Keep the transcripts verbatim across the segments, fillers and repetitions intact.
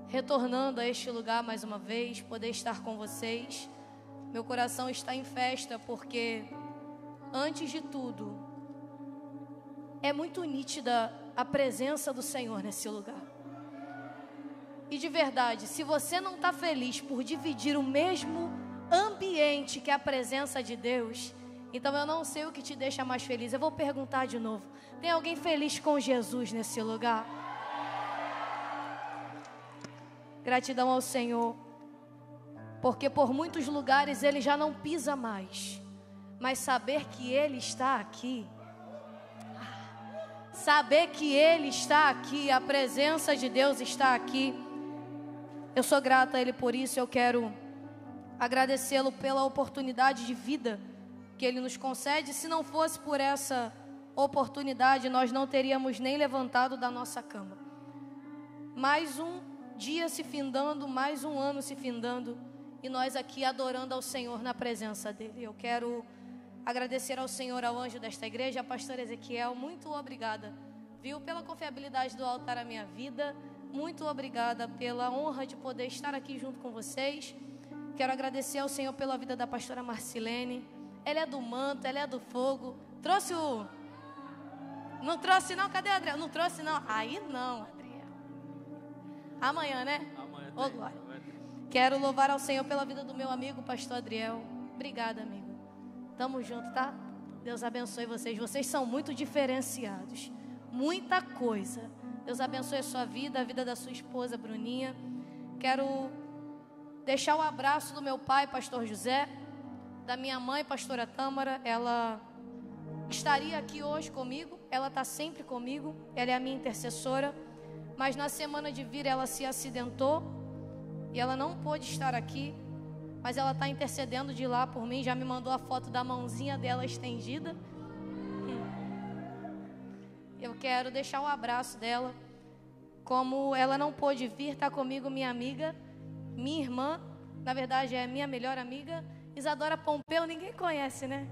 retornando a este lugar mais uma vez, poder estar com vocês. Meu coração está em festa porque, antes de tudo, é muito nítida a presença do Senhor nesse lugar. E de verdade, se você não está feliz por dividir o mesmo ambiente que a presença de Deus, então eu não sei o que te deixa mais feliz. Eu vou perguntar de novo: tem alguém feliz com Jesus nesse lugar? Gratidão ao Senhor, porque por muitos lugares Ele já não pisa mais, mas saber que Ele está aqui, saber que Ele está aqui, a presença de Deus está aqui, eu sou grata a Ele por isso. Eu quero agradecê-lo pela oportunidade de vida que Ele nos concede. Se não fosse por essa oportunidade, nós não teríamos nem levantado da nossa cama. Mais um dia se findando, mais um ano se findando, e nós aqui adorando ao Senhor na presença dEle. Eu quero agradecer ao Senhor, ao anjo desta igreja, a pastora Ezequiel. Muito obrigada, viu, pela confiabilidade do altar à minha vida. Muito obrigada pela honra de poder estar aqui junto com vocês. Quero agradecer ao Senhor pela vida da pastora Marcilene. Ela é do manto, ela é do fogo. Trouxe o... Não trouxe não? Cadê o Adriel? Não trouxe não? Aí não, Adriel. Amanhã, né? Amanhã Ô, glória. Quero louvar ao Senhor pela vida do meu amigo, pastor Adriel. Obrigada, amigo. Tamo junto, tá? Deus abençoe vocês. Vocês são muito diferenciados. Muita coisa. Deus abençoe a sua vida, a vida da sua esposa, Bruninha. Quero deixar o abraço do meu pai, pastor José, da minha mãe, pastora Tâmara. Ela estaria aqui hoje comigo, ela está sempre comigo, ela é a minha intercessora, mas na semana de vir ela se acidentou e ela não pôde estar aqui, mas ela está intercedendo de lá por mim, já me mandou a foto da mãozinha dela estendida. Eu quero deixar o abraço dela. Como ela não pôde vir, está comigo minha amiga, minha irmã, na verdade é minha melhor amiga, Isadora Pompeu. Ninguém conhece, né?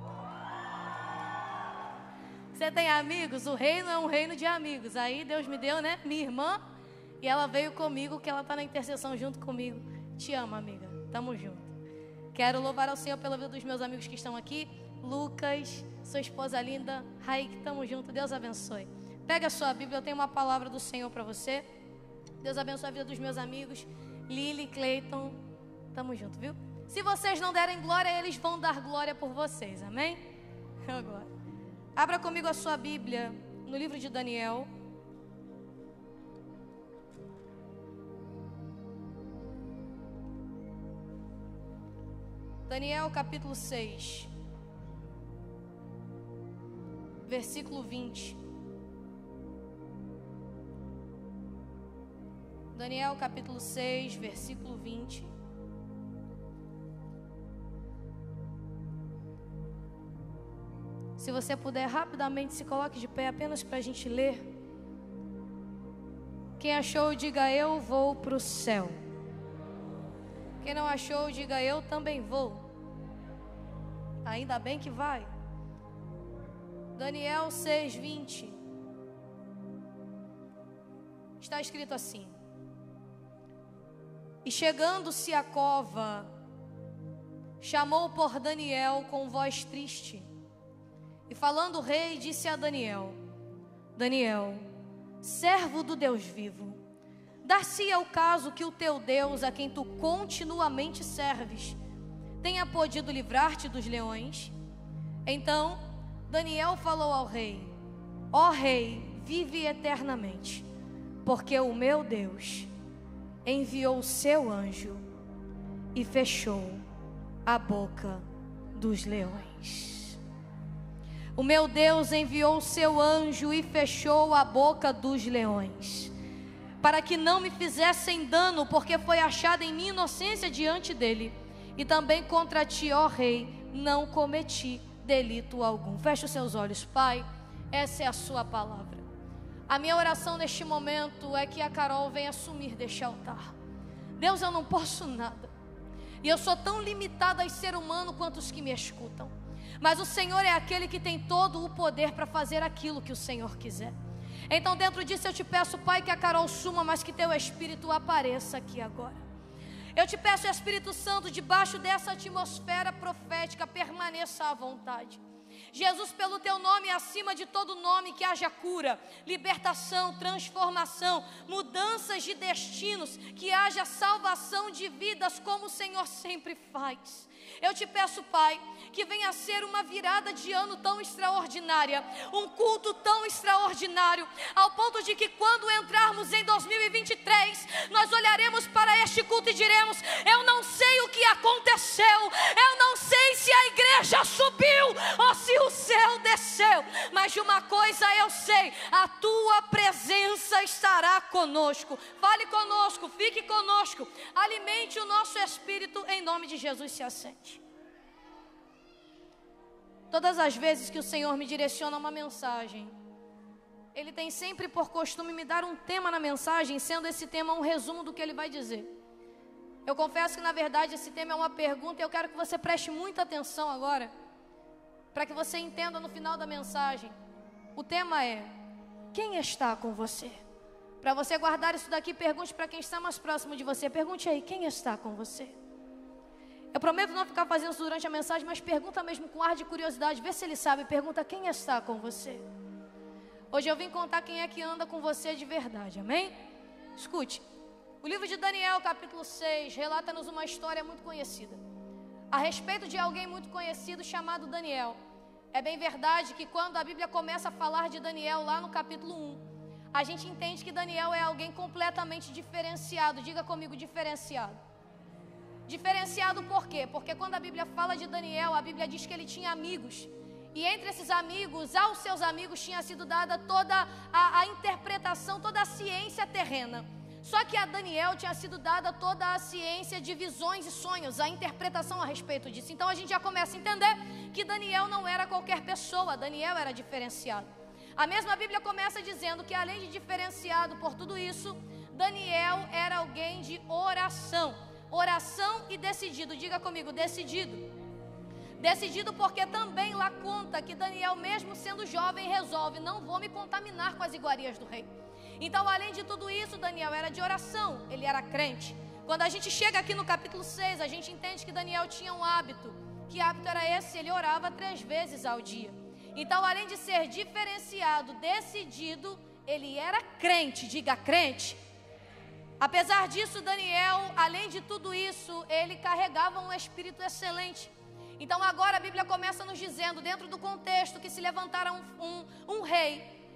Você tem amigos? O reino é um reino de amigos. Aí Deus me deu, né? Minha irmã, e ela veio comigo, que ela está na intercessão junto comigo. Te amo, amiga. Tamo junto. Quero louvar ao Senhor pela vida dos meus amigos que estão aqui. Lucas, sua esposa linda, Raik, tamo junto, Deus abençoe. Pega a sua Bíblia, eu tenho uma palavra do Senhor para você. Deus abençoe a vida dos meus amigos, Lili, Cleiton, tamo junto, viu? Se vocês não derem glória, eles vão dar glória por vocês, amém? Agora, abra comigo a sua Bíblia no livro de Daniel. Daniel capítulo seis. Versículo vinte. Daniel capítulo seis, versículo vinte. Se você puder rapidamente, se coloque de pé apenas para a gente ler. Quem achou, diga eu vou para o céu. Quem não achou, diga eu também vou. Ainda bem que vai. Daniel seis, vinte. Está escrito assim: e chegando-se à cova, chamou por Daniel com voz triste. E falando o rei, disse a Daniel: Daniel, servo do Deus vivo, dar-se-ia o caso que o teu Deus, a quem tu continuamente serves, tenha podido livrar-te dos leões? Então Daniel falou ao rei: ó rei, vive eternamente, porque o meu Deus enviou o seu anjo e fechou a boca dos leões. O meu Deus enviou o seu anjo e fechou a boca dos leões, para que não me fizessem dano, porque foi achada em mim inocência diante dele. E também contra ti, ó rei, não cometi delito algum. Feche os seus olhos, Pai, essa é a sua palavra. A minha oração neste momento é que a Carol venha assumir deste altar. Deus, eu não posso nada, e eu sou tão limitada a ser humano quanto os que me escutam, mas o Senhor é aquele que tem todo o poder para fazer aquilo que o Senhor quiser. Então dentro disso eu te peço, Pai, que a Carol suma, mas que teu Espírito apareça aqui agora. Eu te peço, Espírito Santo, debaixo dessa atmosfera profética, permaneça à vontade. Jesus, pelo teu nome, acima de todo nome, que haja cura, libertação, transformação, mudanças de destinos, que haja salvação de vidas, como o Senhor sempre faz. Eu te peço, Pai, que venha a ser uma virada de ano tão extraordinária, um culto tão extraordinário, ao ponto de que quando entrarmos em dois mil e vinte e três, nós olharemos para este culto e diremos: eu não sei o que aconteceu, eu não sei se a igreja subiu ou se o céu desceu, mas de uma coisa eu sei: a tua presença estará conosco. Fale conosco, fique conosco, alimente o nosso espírito, em nome de Jesus. Se assente. Todas as vezes que o Senhor me direciona uma mensagem, Ele tem sempre por costume me dar um tema na mensagem, sendo esse tema um resumo do que Ele vai dizer. Eu confesso que na verdade esse tema é uma pergunta, e eu quero que você preste muita atenção agora, para que você entenda no final da mensagem. O tema é: quem está com você? Para você guardar isso daqui, pergunte para quem está mais próximo de você. Pergunte aí: quem está com você? Eu prometo não ficar fazendo isso durante a mensagem, mas pergunta mesmo com ar de curiosidade, vê se ele sabe. Pergunta: quem está com você? Hoje eu vim contar quem é que anda com você de verdade, amém? Escute, o livro de Daniel, capítulo seis, relata-nos uma história muito conhecida, a respeito de alguém muito conhecido chamado Daniel. É bem verdade que quando a Bíblia começa a falar de Daniel, lá no capítulo um, a gente entende que Daniel é alguém completamente diferenciado. Diga comigo: diferenciado. Diferenciado por quê? Porque quando a Bíblia fala de Daniel, a Bíblia diz que ele tinha amigos. E entre esses amigos, aos seus amigos tinha sido dada toda a, a interpretação, toda a ciência terrena. Só que a Daniel tinha sido dada toda a ciência de visões e sonhos, a interpretação a respeito disso. Então a gente já começa a entender que Daniel não era qualquer pessoa, Daniel era diferenciado. A mesma Bíblia começa dizendo que, além de diferenciado por tudo isso, Daniel era alguém de oração. Oração e decidido. Diga comigo: decidido. Decidido porque também lá conta que Daniel, mesmo sendo jovem, resolve: não vou me contaminar com as iguarias do rei. Então, além de tudo isso, Daniel era de oração, ele era crente. Quando a gente chega aqui no capítulo seis, a gente entende que Daniel tinha um hábito. Que hábito era esse? Ele orava três vezes ao dia. Então, além de ser diferenciado, decidido, ele era crente. Diga: crente. Apesar disso, Daniel, além de tudo isso, ele carregava um espírito excelente. Então agora a Bíblia começa nos dizendo, dentro do contexto, que se levantara um, um, um rei.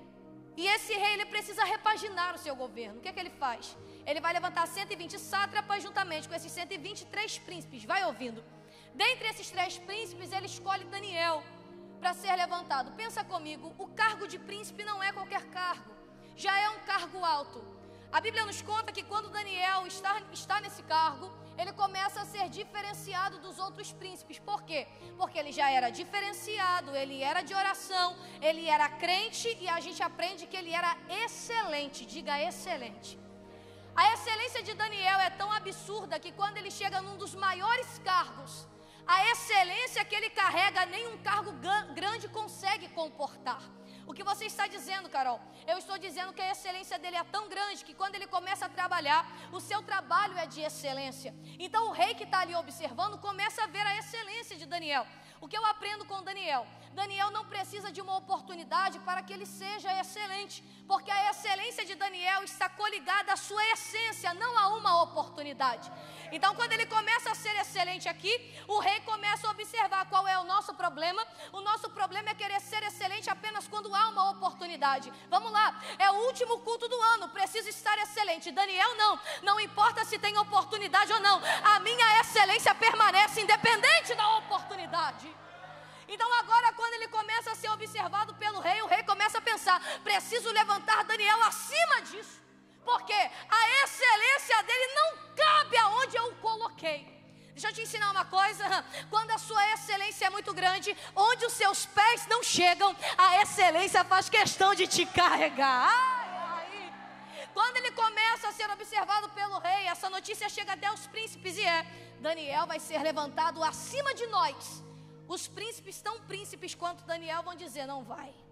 E esse rei, ele precisa repaginar o seu governo. O que é que ele faz? Ele vai levantar cento e vinte sátrapas juntamente com esses cento e vinte e três príncipes. Vai ouvindo. Dentre esses três príncipes, ele escolhe Daniel para ser levantado. Pensa comigo, o cargo de príncipe não é qualquer cargo. Já é um cargo alto. A Bíblia nos conta que quando Daniel está, está nesse cargo, ele começa a ser diferenciado dos outros príncipes. Por quê? Porque ele já era diferenciado, ele era de oração, ele era crente, e a gente aprende que ele era excelente. Diga: excelente. A excelência de Daniel é tão absurda que quando ele chega num dos maiores cargos, a excelência que ele carrega, nenhum cargo grande consegue comportar. O que você está dizendo, Carol? Eu estou dizendo que a excelência dele é tão grande que quando ele começa a trabalhar, o seu trabalho é de excelência. Então o rei que está ali observando começa a ver a excelência de Daniel. O que eu aprendo com Daniel? Daniel não precisa de uma oportunidade para que ele seja excelente, porque a excelência de Daniel está coligada à sua essência, não a uma oportunidade. Então, quando ele começa a ser excelente aqui, o rei começa a observar qual é o nosso problema. O nosso problema é querer ser excelente apenas quando há uma oportunidade. Vamos lá, é o último culto do ano, preciso estar excelente. Daniel não, não importa se tem oportunidade ou não, a minha excelência permanece independente da oportunidade. Então agora, quando ele começa a ser observado pelo rei, o rei começa a pensar: preciso levantar Daniel acima disso, porque a excelência dele não cabe aonde eu o coloquei. Deixa eu te ensinar uma coisa: quando a sua excelência é muito grande, onde os seus pés não chegam, a excelência faz questão de te carregar. Ai, ai. Quando ele começa a ser observado pelo rei, essa notícia chega até os príncipes e é: Daniel vai ser levantado acima de nós. Os príncipes, tão príncipes quanto Daniel, vão dizer: não vai.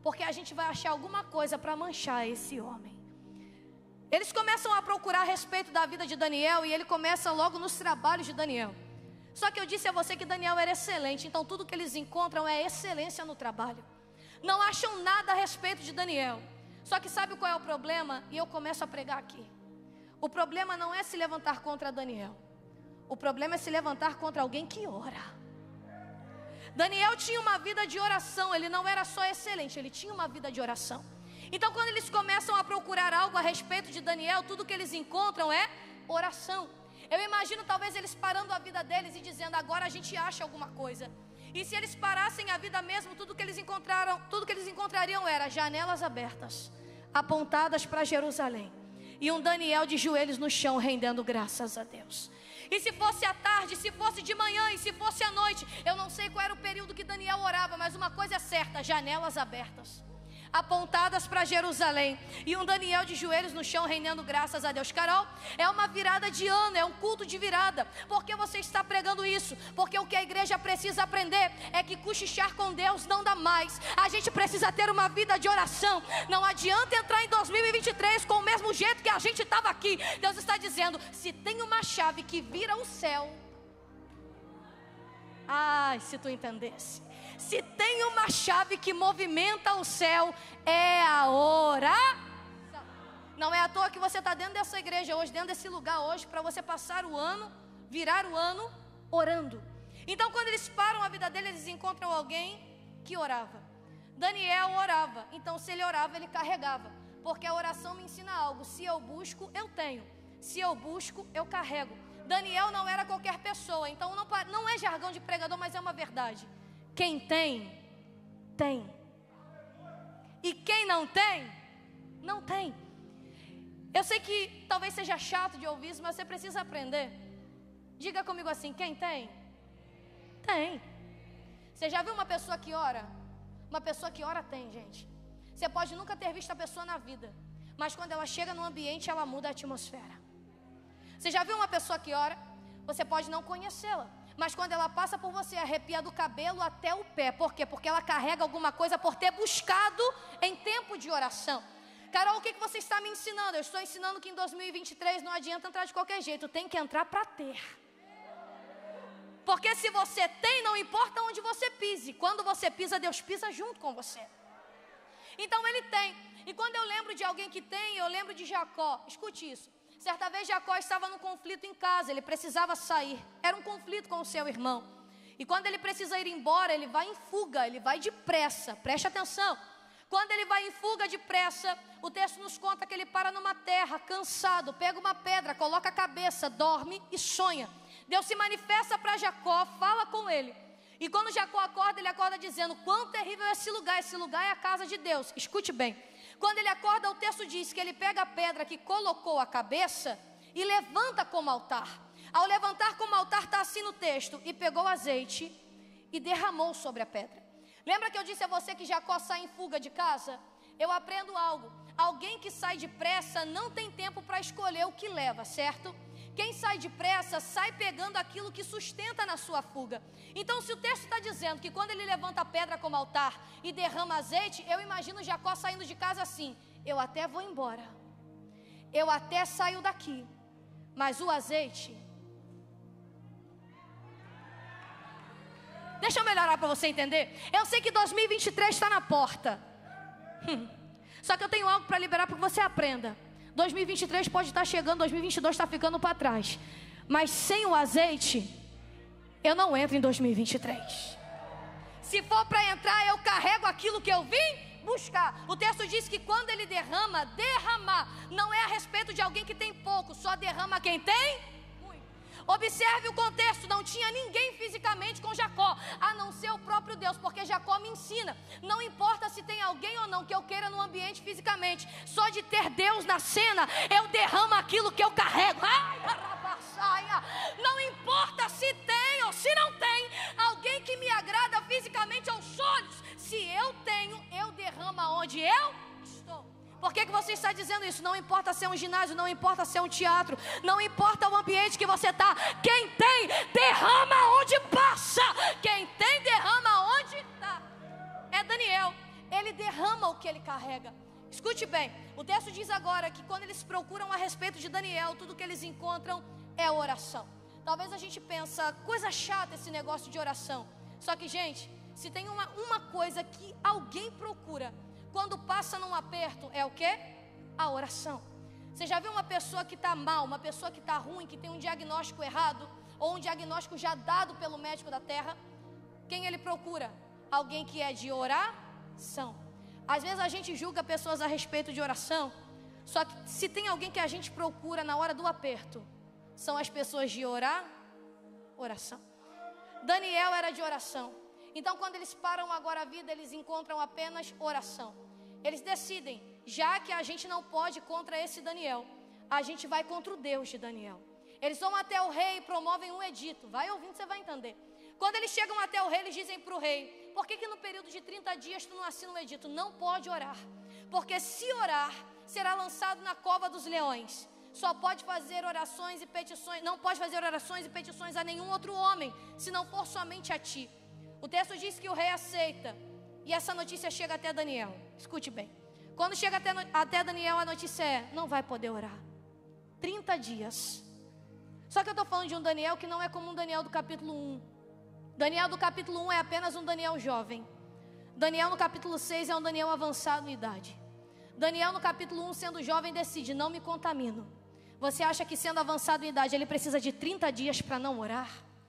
porque a gente vai achar alguma coisa para manchar esse homem. Eles começam a procurar a respeito da vida de Daniel, e ele começa logo nos trabalhos de Daniel. Só que eu disse a você que Daniel era excelente, então tudo que eles encontram é excelência no trabalho. Não acham nada a respeito de Daniel. Só que sabe qual é o problema? E eu começo a pregar aqui. O problema não é se levantar contra Daniel. O problema é se levantar contra alguém que ora. Daniel tinha uma vida de oração. Ele não era só excelente, ele tinha uma vida de oração. Então quando eles começam a procurar algo a respeito de Daniel, tudo que eles encontram é oração. Eu imagino talvez eles parando a vida deles e dizendo: agora a gente acha alguma coisa. E se eles parassem a vida mesmo, tudo que eles encontraram, tudo que eles encontrariam era janelas abertas, apontadas para Jerusalém, e um Daniel de joelhos no chão rendendo graças a Deus. E se fosse à tarde, se fosse de manhã e se fosse à noite, eu não sei qual era o período que Daniel orava, mas uma coisa é certa: janelas abertas, apontadas para Jerusalém, e um Daniel de joelhos no chão rendendo graças a Deus. Carol, é uma virada de ano, é um culto de virada. Por que você está pregando isso? Porque o que a igreja precisa aprender é que cochichar com Deus não dá mais. A gente precisa ter uma vida de oração. Não adianta entrar em dois mil e vinte e três com o mesmo jeito que a gente estava aqui. Deus está dizendo: se tem uma chave que vira o céu, ai, se tu entendesse, se tem uma chave que movimenta o céu, é a oração. Não é à toa que você está dentro dessa igreja hoje, dentro desse lugar hoje, para você passar o ano, virar o ano orando. Então quando eles param a vida deles, eles encontram alguém que orava. Daniel orava, então se ele orava, ele carregava. Porque a oração me ensina algo: se eu busco, eu tenho. Se eu busco, eu carrego. Daniel não era qualquer pessoa, então não, não é jargão de pregador, mas é uma verdade. Quem tem, tem. E quem não tem, não tem. Eu sei que talvez seja chato de ouvir isso, mas você precisa aprender. Diga comigo assim: quem tem, tem. Você já viu uma pessoa que ora? Uma pessoa que ora tem, gente. Você pode nunca ter visto a pessoa na vida, mas quando ela chega no ambiente, ela muda a atmosfera. Você já viu uma pessoa que ora? Você pode não conhecê-la, mas quando ela passa por você, arrepia do cabelo até o pé. Por quê? Porque ela carrega alguma coisa por ter buscado em tempo de oração. Carol, o que você está me ensinando? Eu estou ensinando que em dois mil e vinte e três não adianta entrar de qualquer jeito, tem que entrar para ter. Porque se você tem, não importa onde você pise. Quando você pisa, Deus pisa junto com você. Então ele tem. E quando eu lembro de alguém que tem, eu lembro de Jacó. Escute isso. Certa vez Jacó estava num conflito em casa, ele precisava sair. Era um conflito com o seu irmão. E quando ele precisa ir embora, ele vai em fuga, ele vai depressa. Preste atenção. Quando ele vai em fuga depressa, o texto nos conta que ele para numa terra, cansado, pega uma pedra, coloca a cabeça, dorme e sonha. Deus se manifesta para Jacó, fala com ele. E quando Jacó acorda, ele acorda dizendo: quão terrível é esse lugar, esse lugar é a casa de Deus. Escute bem. Quando ele acorda, o texto diz que ele pega a pedra que colocou a cabeça e levanta como altar. Ao levantar como altar, está assim no texto: e pegou azeite e derramou sobre a pedra. Lembra que eu disse a você que Jacó sai em fuga de casa? Eu aprendo algo: alguém que sai depressa não tem tempo para escolher o que leva, certo? Quem sai depressa, sai pegando aquilo que sustenta na sua fuga. Então se o texto está dizendo que quando ele levanta a pedra como altar e derrama azeite, eu imagino Jacó saindo de casa assim: eu até vou embora, eu até saio daqui, mas o azeite... Deixa eu melhorar para você entender. Eu sei que dois mil e vinte e três está na porta. Hum. Só que eu tenho algo para liberar para que você aprenda. dois mil e vinte e três pode estar chegando, dois mil e vinte e dois está ficando para trás. Mas sem o azeite, eu não entro em dois mil e vinte e três. Se for para entrar, eu carrego aquilo que eu vim buscar. O texto diz que quando ele derrama, derramar não é a respeito de alguém que tem pouco, só derrama quem tem. Observe o contexto, não tinha ninguém fisicamente com Jacó, a não ser o próprio Deus, porque Jacó me ensina, não importa se tem alguém ou não que eu queira no ambiente fisicamente, só de ter Deus na cena, eu derramo aquilo que eu carrego. Ai, não importa se tem ou se não tem, alguém que me agrada fisicamente aos olhos, se eu tenho, eu derramo aonde eu estou. Por que que você está dizendo isso? Não importa se é um ginásio, não importa se é um teatro, não importa o ambiente que você está. Quem tem, derrama onde passa. Quem tem, derrama onde está. É Daniel. ele derrama o que ele carrega. Escute bem, o texto diz agora que quando eles procuram a respeito de Daniel, tudo que eles encontram é oração. Talvez a gente pensa, coisa chata esse negócio de oração. Só que, gente, se tem uma, uma coisa que alguém procura quando passa num aperto, é o quê? A oração. Você já viu uma pessoa que está mal, uma pessoa que está ruim, que tem um diagnóstico errado, ou um diagnóstico já dado pelo médico da terra? Quem ele procura? Alguém que é de oração. Às vezes a gente julga pessoas a respeito de oração, só que se tem alguém que a gente procura na hora do aperto, são as pessoas de orar, oração. Daniel era de oração. Então quando eles param agora a vida, eles encontram apenas oração. Eles decidem, já que a gente não pode ir contra esse Daniel, a gente vai contra o Deus de Daniel. Eles vão até o rei e promovem um edito. Vai ouvindo, você vai entender. Quando eles chegam até o rei, eles dizem para o rei: por que que no período de trinta dias tu não assina um edito? Não pode orar, porque se orar, será lançado na cova dos leões. Só pode fazer orações e petições, não pode fazer orações e petições a nenhum outro homem, se não for somente a ti. O texto diz que o rei aceita, e essa notícia chega até Daniel. Escute bem, quando chega até, até Daniel, a notícia é: não vai poder orar, trinta dias. Só que eu estou falando de um Daniel que não é como um Daniel do capítulo um. Daniel do capítulo um é apenas um Daniel jovem. Daniel no capítulo seis é um Daniel avançado em idade. Daniel no capítulo um, sendo jovem, decide: não me contamino. Você acha que sendo avançado em idade ele precisa de trinta dias para não orar?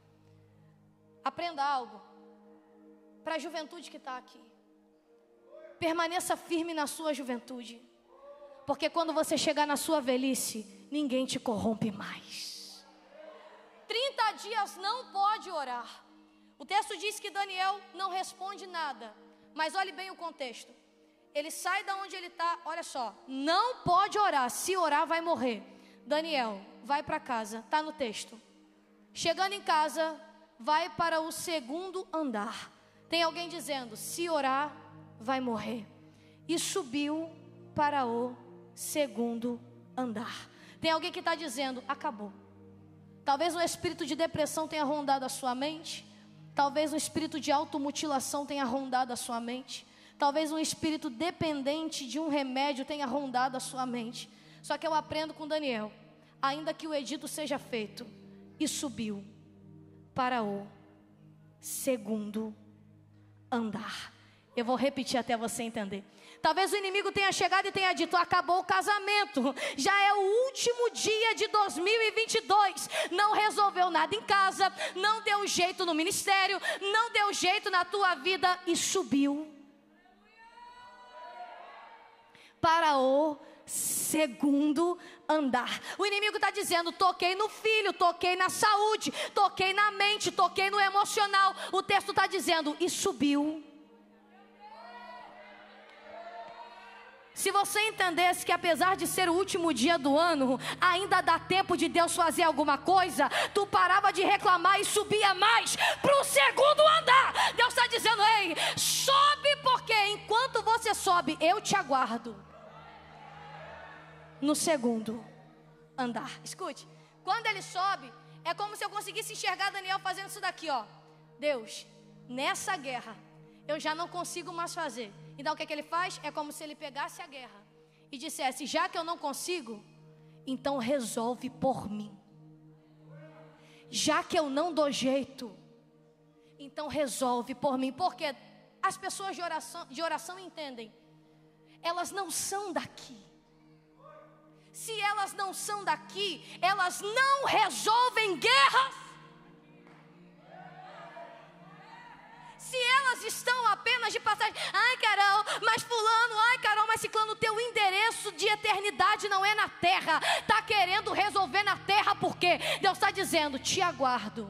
Aprenda algo para a juventude que está aqui. Permaneça firme na sua juventude, porque quando você chegar na sua velhice, ninguém te corrompe mais. trinta dias não pode orar. O texto diz que Daniel não responde nada, mas olhe bem o contexto. Ele sai da onde ele está, olha só, não pode orar, se orar vai morrer. Daniel vai para casa, está no texto. Chegando em casa, vai para o segundo andar. Tem alguém dizendo: se orar, vai morrer. E subiu para o segundo andar. Tem alguém que está dizendo: acabou. Talvez um espírito de depressão tenha rondado a sua mente. Talvez um espírito de automutilação tenha rondado a sua mente. Talvez um espírito dependente de um remédio tenha rondado a sua mente. Só que eu aprendo com Daniel: ainda que o edito seja feito, e subiu para o segundo andar. Eu vou repetir até você entender. Talvez o inimigo tenha chegado e tenha dito: acabou o casamento, já é o último dia de dois mil e vinte e dois, não resolveu nada em casa, não deu jeito no ministério, não deu jeito na tua vida, e subiu para o segundo andar. O inimigo está dizendo: toquei no filho, toquei na saúde, toquei na mente, toquei no emocional. O texto está dizendo: e subiu. Se você entendesse que apesar de ser o último dia do ano, ainda dá tempo de Deus fazer alguma coisa, tu parava de reclamar e subia mais para o segundo andar. Deus está dizendo: ei, sobe, porque enquanto você sobe, eu te aguardo no segundo andar. Escute, quando ele sobe, é como se eu conseguisse enxergar Daniel fazendo isso daqui, ó. Deus, nessa guerra eu já não consigo mais fazer. Então o que, é que ele faz? É como se ele pegasse a guerra e dissesse: já que eu não consigo, então resolve por mim. Já que eu não dou jeito, então resolve por mim. Porque as pessoas de oração, de oração entendem, elas não são daqui. Se elas não são daqui, elas não resolvem guerras. Se elas estão apenas de passagem: ai Carol, mas fulano, ai Carol, mas ciclano, teu endereço de eternidade não é na terra. Está querendo resolver na terra, porque Deus está dizendo: te aguardo.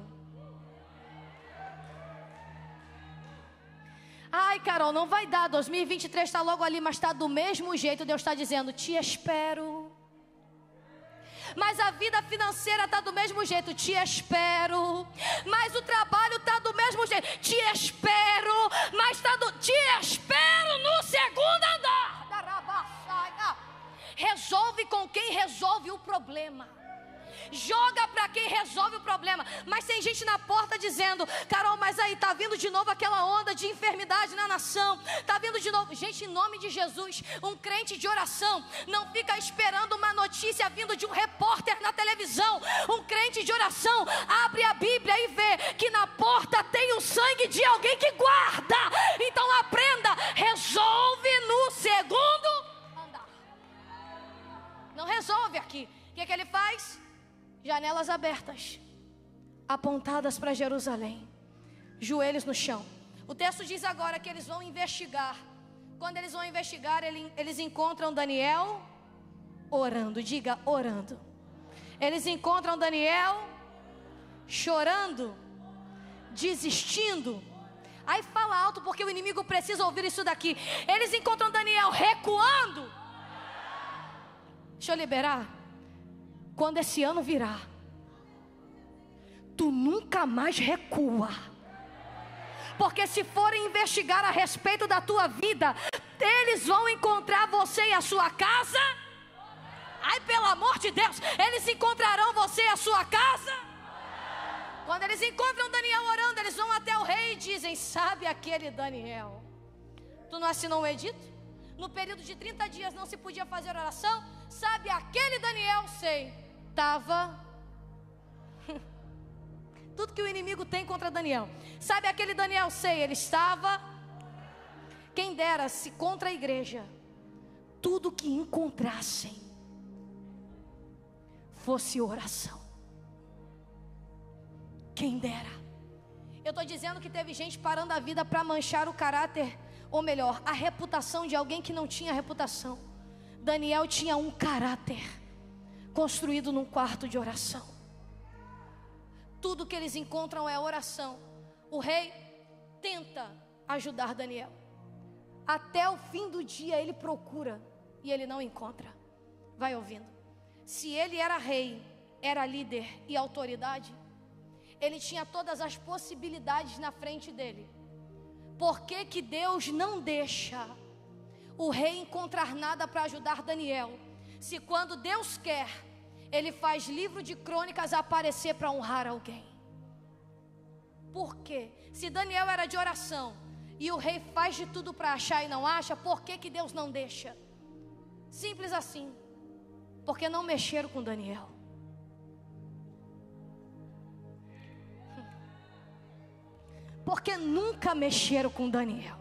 Ai Carol, não vai dar, dois mil e vinte e três está logo ali, mas está do mesmo jeito. Deus está dizendo: te espero. Mas a vida financeira está do mesmo jeito, te espero. Mas o trabalho está do mesmo jeito, te espero. Mas está do... te espero no segundo andar. Resolve com quem resolve o problema. Joga para quem resolve o problema. Mas tem gente na porta dizendo: Carol, mas aí tá vindo de novo aquela onda de enfermidade na nação. Tá vindo de novo. Gente, em nome de Jesus, um crente de oração não fica esperando uma notícia vindo de um repórter na televisão. Um crente de oração abre a Bíblia e vê que na porta tem o sangue de alguém que guarda. Então aprenda, resolve no segundo andar. Não resolve aqui. O que, que ele faz? Janelas abertas, apontadas para Jerusalém, joelhos no chão. O texto diz agora que eles vão investigar. Quando eles vão investigar, eles encontram Daniel orando. Diga, orando. Eles encontram Daniel chorando, desistindo. Aí fala alto, porque o inimigo precisa ouvir isso daqui. Eles encontram Daniel recuando. Deixa eu liberar. Quando esse ano virar, tu nunca mais recua. Porque se forem investigar a respeito da tua vida, eles vão encontrar você e a sua casa. Ai, pelo amor de Deus, eles encontrarão você e a sua casa. Quando eles encontram Daniel orando, eles vão até o rei e dizem: sabe aquele Daniel, tu não assinou um edito? No período de trinta dias não se podia fazer oração. Sabe aquele Daniel? Sei, estava tudo que o inimigo tem contra Daniel. Sabe aquele Daniel? Sei, ele estava. Quem dera se contra a igreja tudo que encontrassem fosse oração. Quem dera. Eu estou dizendo que teve gente parando a vida para manchar o caráter, ou melhor, a reputação de alguém que não tinha reputação. Daniel tinha um caráter construído num quarto de oração. Tudo que eles encontram é oração. O rei tenta ajudar Daniel. Até o fim do dia ele procura e ele não encontra. Vai ouvindo. Se ele era rei, era líder e autoridade, ele tinha todas as possibilidades na frente dele. Por que que Deus não deixa o rei encontrar nada para ajudar Daniel? Se quando Deus quer, Ele faz livro de crônicas aparecer para honrar alguém. Por quê? Se Daniel era de oração e o rei faz de tudo para achar e não acha, por que que Deus não deixa? Simples assim. Porque não mexeram com Daniel. Porque nunca mexeram com Daniel.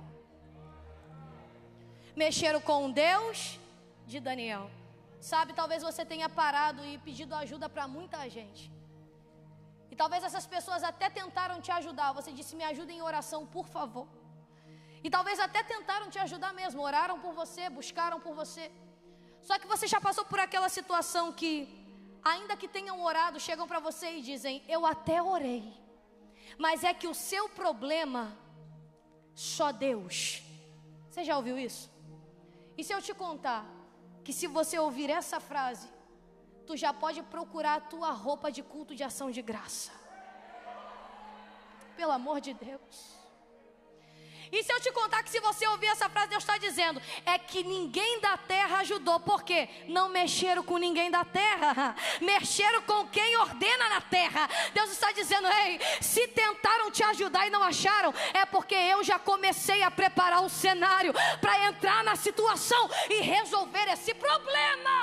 Mexeram com o Deus de Daniel. Sabe, talvez você tenha parado e pedido ajuda para muita gente. E talvez essas pessoas até tentaram te ajudar. Você disse: me ajuda em oração, por favor. E talvez até tentaram te ajudar mesmo. Oraram por você, buscaram por você. Só que você já passou por aquela situação que, ainda que tenham orado, chegam para você e dizem: eu até orei, mas é que o seu problema, só Deus. Você já ouviu isso? E se eu te contar que se você ouvir essa frase, tu já pode procurar a tua roupa de culto de ação de graça? Pelo amor de Deus. E se eu te contar que se você ouvir essa frase, Deus está dizendo, é que ninguém da terra ajudou. Por quê? Não mexeram com ninguém da terra, mexeram com quem ordena na terra. Deus está dizendo: ei, se tentaram te ajudar e não acharam, é porque eu já comecei a preparar o cenário para entrar na situação e resolver esse problema.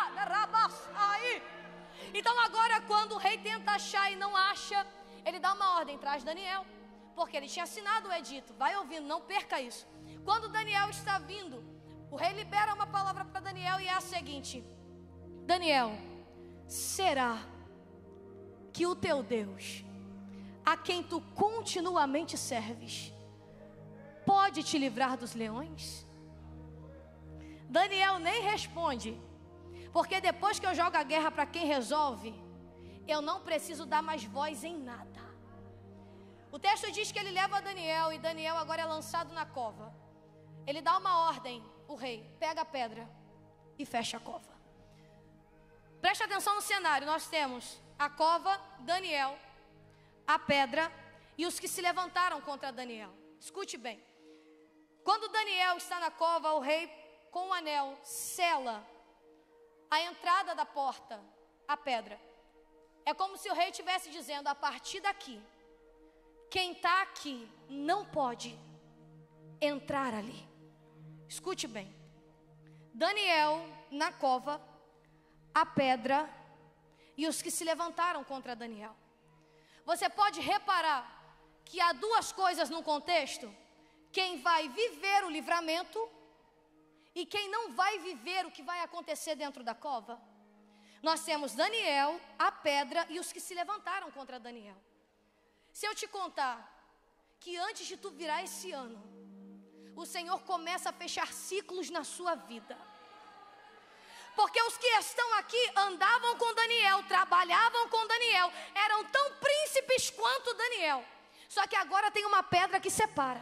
Então agora, quando o rei tenta achar e não acha, ele dá uma ordem: traz Daniel. Porque ele tinha assinado o edito. Vai ouvindo, não perca isso. Quando Daniel está vindo, o rei libera uma palavra para Daniel e é a seguinte: Daniel, será que o teu Deus, a quem tu continuamente serves, pode te livrar dos leões? Daniel nem responde, porque depois que eu jogo a guerra para quem resolve, eu não preciso dar mais voz em nada. O texto diz que ele leva Daniel, e Daniel agora é lançado na cova. Ele dá uma ordem, o rei pega a pedra e fecha a cova. Preste atenção no cenário. Nós temos a cova, Daniel, a pedra e os que se levantaram contra Daniel. Escute bem. Quando Daniel está na cova, o rei com o anel sela a entrada da porta, a pedra. É como se o rei estivesse dizendo: a partir daqui, quem está aqui não pode entrar ali. Escute bem. Daniel na cova, a pedra e os que se levantaram contra Daniel. Você pode reparar que há duas coisas no contexto: quem vai viver o livramento e quem não vai viver o que vai acontecer dentro da cova. Nós temos Daniel, a pedra e os que se levantaram contra Daniel. Se eu te contar que antes de tu virar esse ano, o Senhor começa a fechar ciclos na sua vida. Porque os que estão aqui andavam com Daniel, trabalhavam com Daniel, eram tão príncipes quanto Daniel. Só que agora tem uma pedra que separa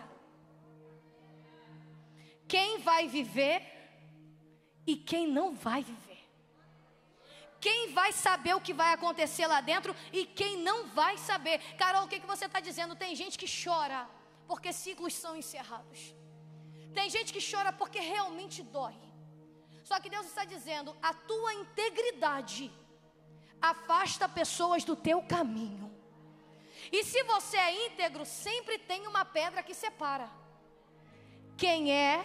quem vai viver e quem não vai viver. Quem vai saber o que vai acontecer lá dentro e quem não vai saber. Carol, o que, que você está dizendo? Tem gente que chora porque ciclos são encerrados. Tem gente que chora porque realmente dói. Só que Deus está dizendo: a tua integridade afasta pessoas do teu caminho. E se você é íntegro, sempre tem uma pedra que separa quem é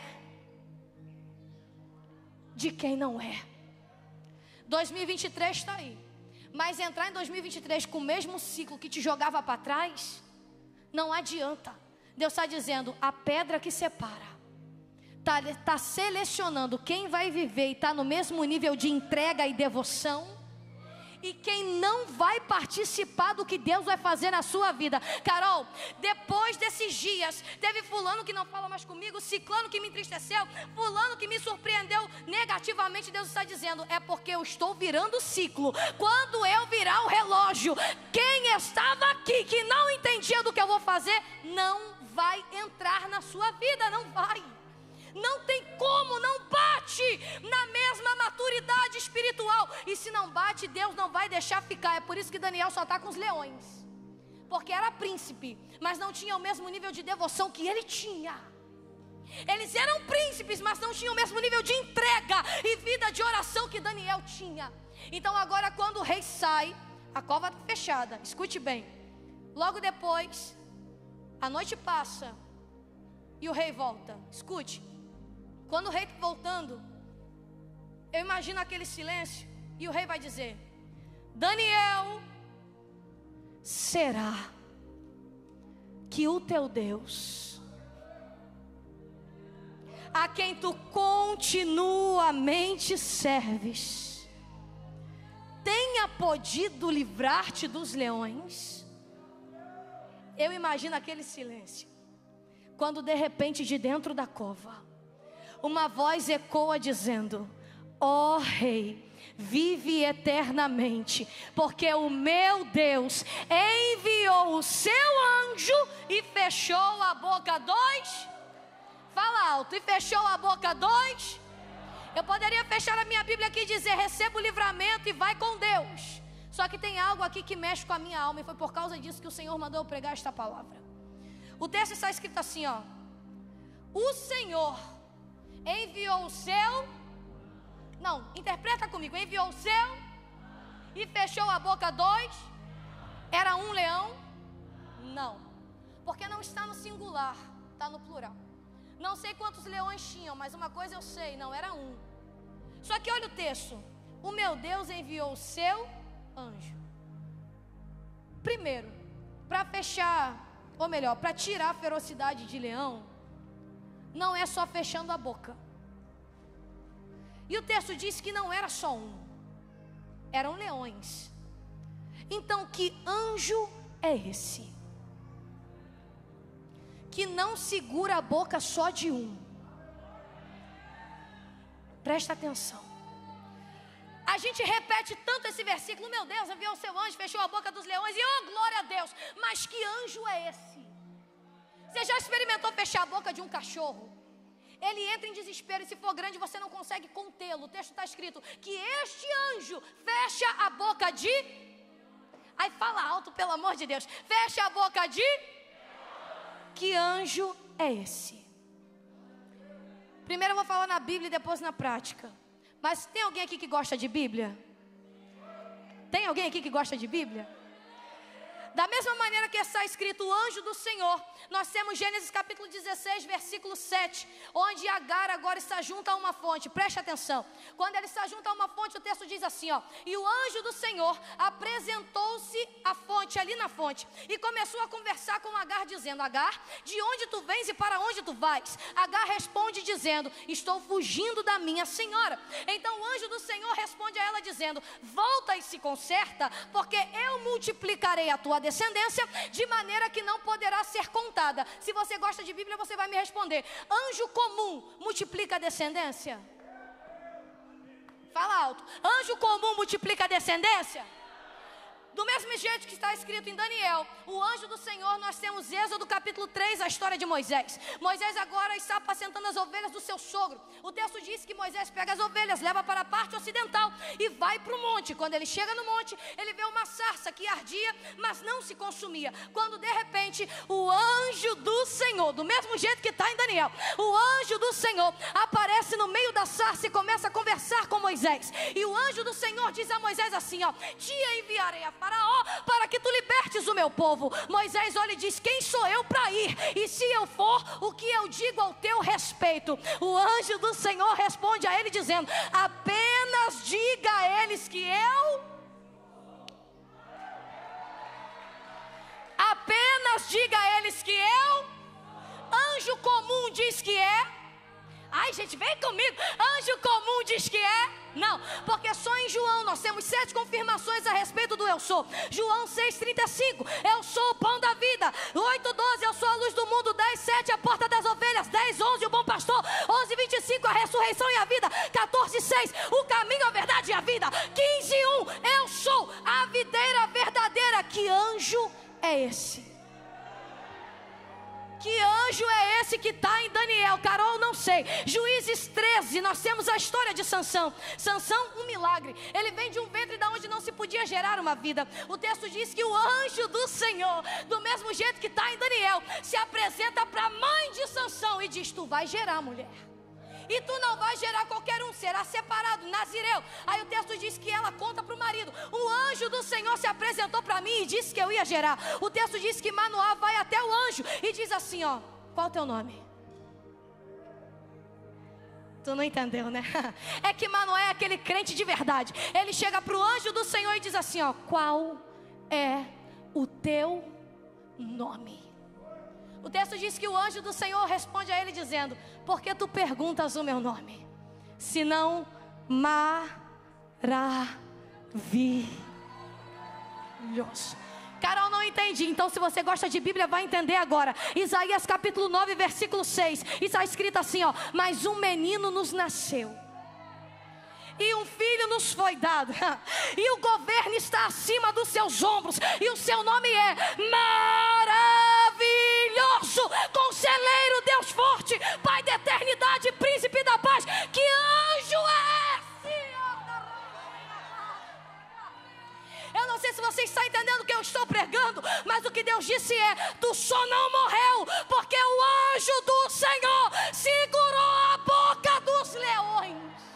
de quem não é. dois mil e vinte e três está aí. Mas entrar em dois mil e vinte e três com o mesmo ciclo que te jogava para trás, não adianta. Deus está dizendo: a pedra que separa está tá selecionando quem vai viver e está no mesmo nível de entrega e devoção, e quem não vai participar do que Deus vai fazer na sua vida. Carol, depois desses dias, teve fulano que não fala mais comigo, ciclano que me entristeceu, fulano que me surpreendeu negativamente. Deus está dizendo: é porque eu estou virando o ciclo. Quando eu virar o relógio, quem estava aqui que não entendia do que eu vou fazer, não vai entrar na sua vida, não vai. Não tem como, não bate na mesma maturidade espiritual. E se não bate, Deus não vai deixar ficar. É por isso que Daniel só está com os leões, porque era príncipe, mas não tinha o mesmo nível de devoção que ele tinha. Eles eram príncipes, mas não tinham o mesmo nível de entrega e vida de oração que Daniel tinha. Então agora, quando o rei sai, a cova está fechada. Escute bem. Logo depois, a noite passa e o rei volta. Escute. Quando o rei está voltando, eu imagino aquele silêncio e o rei vai dizer: Daniel, será que o teu Deus, a quem tu continuamente serves, tenha podido livrar-te dos leões? Eu imagino aquele silêncio, quando de repente de dentro da cova uma voz ecoa dizendo: ó rei, vive eternamente, porque o meu Deus enviou o seu anjo e fechou a boca dos... Fala alto. E fechou a boca dos... Eu poderia fechar a minha Bíblia aqui e dizer: receba o livramento e vai com Deus. Só que tem algo aqui que mexe com a minha alma, e foi por causa disso que o Senhor mandou eu pregar esta palavra. O texto está escrito assim, ó: o Senhor enviou o seu... Não, interpreta comigo. Enviou o seu e fechou a boca dos... Era um leão? Não, porque não está no singular, está no plural. Não sei quantos leões tinham, mas uma coisa eu sei, não era um. Só que olha o texto: o meu Deus enviou o seu anjo. Primeiro, para fechar, ou melhor, para tirar a ferocidade de leão, não é só fechando a boca. E o texto diz que não era só um, eram leões. Então, que anjo é esse que não segura a boca só de um? Presta atenção. A gente repete tanto esse versículo: meu Deus enviou o seu anjo, fechou a boca dos leões, e oh glória a Deus. Mas que anjo é esse? Você já experimentou fechar a boca de um cachorro? Ele entra em desespero, e se for grande você não consegue contê-lo. O texto está escrito que este anjo fecha a boca de... Aí fala alto, pelo amor de Deus. Fecha a boca de... Que anjo é esse? Primeiro eu vou falar na Bíblia e depois na prática. Mas tem alguém aqui que gosta de Bíblia? Tem alguém aqui que gosta de Bíblia? Da mesma maneira que está escrito o anjo do Senhor, nós temos Gênesis capítulo dezesseis, versículo sete, onde Agar agora está junto a uma fonte. Preste atenção, quando ele está junto a uma fonte, o texto diz assim, ó: e o anjo do Senhor apresentou-se à fonte, ali na fonte, e começou a conversar com Agar, dizendo: Agar, de onde tu vens e para onde tu vais? Agar responde dizendo: estou fugindo da minha senhora. Então o anjo do Senhor responde a ela dizendo: volta e se conserta, porque eu multiplicarei a tua descendência de maneira que não poderá ser contada. Se você gosta de Bíblia, você vai me responder: anjo comum multiplica a descendência? Fala alto. Anjo comum multiplica a descendência? Do mesmo jeito que está escrito em Daniel, o anjo do Senhor, nós temos Êxodo capítulo três, a história de Moisés. Moisés agora está apacentando as ovelhas do seu sogro. O texto diz que Moisés pega as ovelhas, leva para a parte ocidental e vai para o monte. Quando ele chega no monte, ele vê uma sarça que ardia, mas não se consumia. Quando de repente o anjo do Senhor, do mesmo jeito que está em Daniel, o anjo do Senhor aparece no meio da sarça e começa a conversar com Moisés. E o anjo do Senhor diz a Moisés assim, ó: te enviarei a Faraó para que tu libertes o meu povo. Moisés olha e diz: quem sou eu para ir? E se eu for, o que eu digo ao teu respeito? O anjo do Senhor responde a ele dizendo: apenas diga a eles que eu apenas diga a eles que eu anjo comum diz que é. Ai, gente, vem comigo. Anjo comum diz que é. Não, porque só em João nós temos sete confirmações a respeito do eu sou. João seis, trinta e cinco, eu sou o pão da vida. Oito, doze, eu sou a luz do mundo. Dez, sete, a porta das ovelhas. Dez, onze, o bom pastor. Onze, vinte e cinco, a ressurreição e a vida. Quatorze, seis, o caminho, a verdade e a vida. Quinze, um, eu sou a videira verdadeira. Que anjo é esse? Que anjo é esse que está em Daniel? Carol, não sei. Juízes treze, nós temos a história de Sansão. Sansão, um milagre. Ele vem de um ventre da onde não se podia gerar uma vida. O texto diz que o anjo do Senhor, do mesmo jeito que está em Daniel, se apresenta para a mãe de Sansão e diz: tu vai gerar, mulher. E tu não vai gerar qualquer um, será separado, nazireu. Aí o texto diz que ela conta para o marido: o anjo do Senhor se apresentou para mim e disse que eu ia gerar. O texto diz que Manoá vai até o anjo e diz assim, ó: qual o teu nome? Tu não entendeu, né? É que Manoé é aquele crente de verdade. Ele chega para o anjo do Senhor e diz assim, ó: qual é o teu nome? O texto diz que o anjo do Senhor responde a ele dizendo: por que tu perguntas o meu nome? Senão maravilhoso. Carol, não entendi. Então se você gosta de Bíblia, vai entender agora. Isaías capítulo nove, versículo seis. Está escrito assim, ó: mas um menino nos nasceu, e um filho nos foi dado, e o governo está acima dos seus ombros, e o seu nome é maravilhoso, conselheiro, Deus forte, Pai da eternidade, príncipe da paz. Que anjo é esse? Eu não sei se você está entendendo o que eu estou pregando, mas o que Deus disse é: tu só não morreu porque o anjo do Senhor segurou a boca dos leões.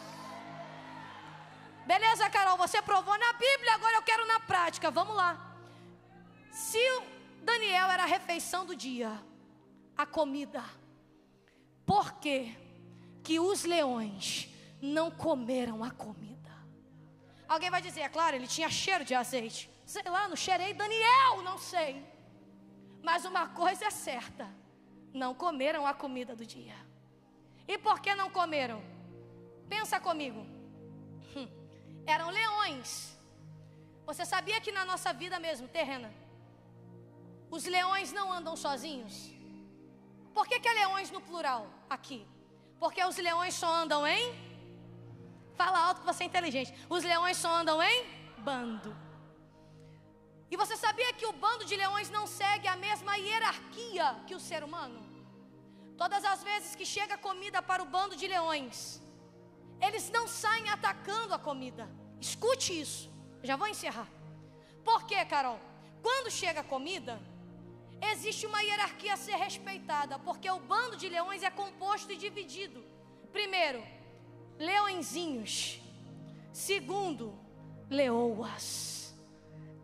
Beleza, Carol, você provou na Bíblia, agora eu quero na prática. Vamos lá. Se o Daniel era a refeição do dia, a comida, por que que os leões não comeram a comida? Alguém vai dizer: é claro, ele tinha cheiro de azeite. Sei lá, não cheirei Daniel, não sei. Mas uma coisa é certa: não comeram a comida do dia. E por que não comeram? Pensa comigo. Hum. Eram leões. Você sabia que na nossa vida mesmo, terrena, os leões não andam sozinhos? Por que que é leões no plural aqui? Porque os leões só andam em... Fala alto que você é inteligente. Os leões só andam em bando. E você sabia que o bando de leões não segue a mesma hierarquia que o ser humano? Todas as vezes que chega comida para o bando de leões, eles não saem atacando a comida. Escute isso. Já vou encerrar. Por quê, Carol? Quando chega a comida, existe uma hierarquia a ser respeitada, porque o bando de leões é composto e dividido. Primeiro, leõezinhos. Segundo, leoas.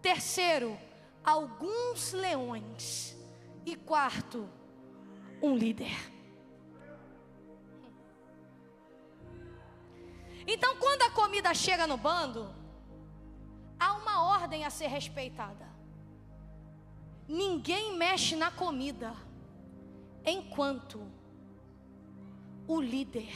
Terceiro, alguns leões. E quarto, um líder. Então, quando a comida chega no bando, há uma ordem a ser respeitada. Ninguém mexe na comida enquanto o líder.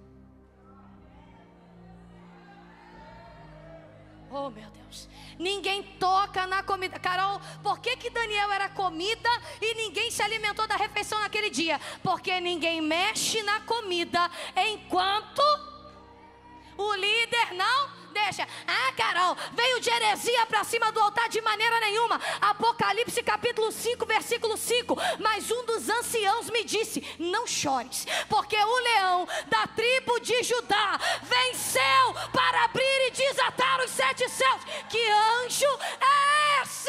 Oh, meu Deus. Ninguém toca na comida. Carol, por que que Daniel era comida e ninguém se alimentou da refeição naquele dia? Porque ninguém mexe na comida enquanto o líder não deixa. Ah, Carol, veio de heresia para cima do altar de maneira nenhuma. Apocalipse capítulo cinco, versículo cinco. Mas um dos anciãos me disse: não chores, porque o leão da tribo de Judá venceu para abrir e desatar os sete céus. Que anjo é esse?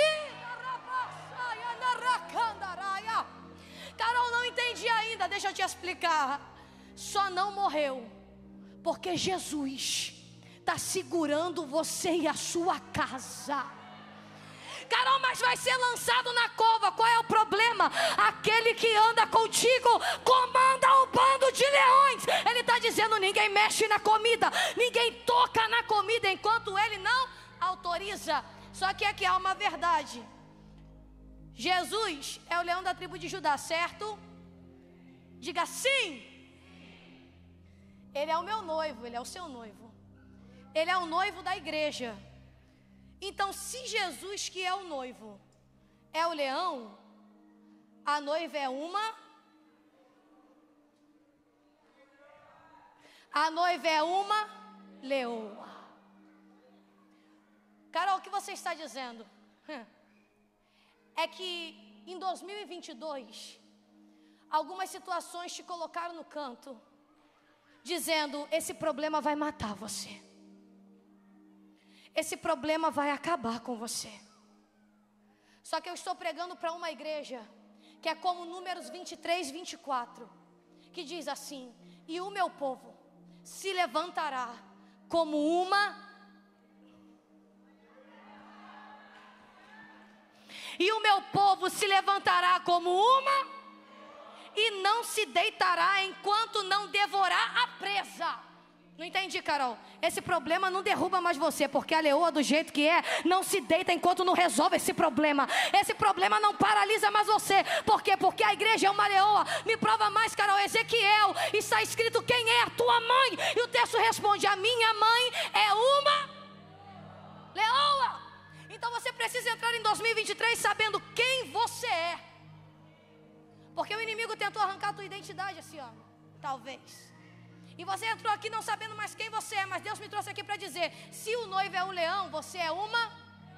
Carol, não entendi ainda. Deixa eu te explicar. Só não morreu porque Jesus está segurando você e a sua casa. Carol, mas vai ser lançado na cova. Qual é o problema? Aquele que anda contigo comanda o bando de leões. Ele está dizendo: ninguém mexe na comida, ninguém toca na comida enquanto ele não autoriza. Só que aqui há uma verdade. Jesus é o leão da tribo de Judá, certo? Diga sim. Ele é o meu noivo, ele é o seu noivo. Ele é o noivo da igreja. Então, se Jesus, que é o noivo, é o leão, a noiva é uma, a noiva é uma leoa. Carol, o que você está dizendo? É que em dois mil e vinte e dois, algumas situações te colocaram no canto, dizendo: esse problema vai matar você. Esse problema vai acabar com você. Só que eu estou pregando para uma igreja que é como Números vinte e três, vinte e quatro, que diz assim: e o meu povo se levantará como uma e o meu povo se levantará como uma e não se deitará enquanto não devorar a presa. Não entendi, Carol. Esse problema não derruba mais você, porque a leoa, do jeito que é, não se deita enquanto não resolve esse problema. Esse problema não paralisa mais você. Por quê? Porque a igreja é uma leoa. Me prova mais, Carol. Ezequiel, está escrito: quem é a tua mãe? E o texto responde: a minha mãe é uma leoa. Então você precisa entrar em dois mil e vinte e três sabendo quem você é. Porque o inimigo tentou arrancar a tua identidade esse ano, talvez. E você entrou aqui não sabendo mais quem você é. Mas Deus me trouxe aqui para dizer: se o noivo é um leão, você é uma.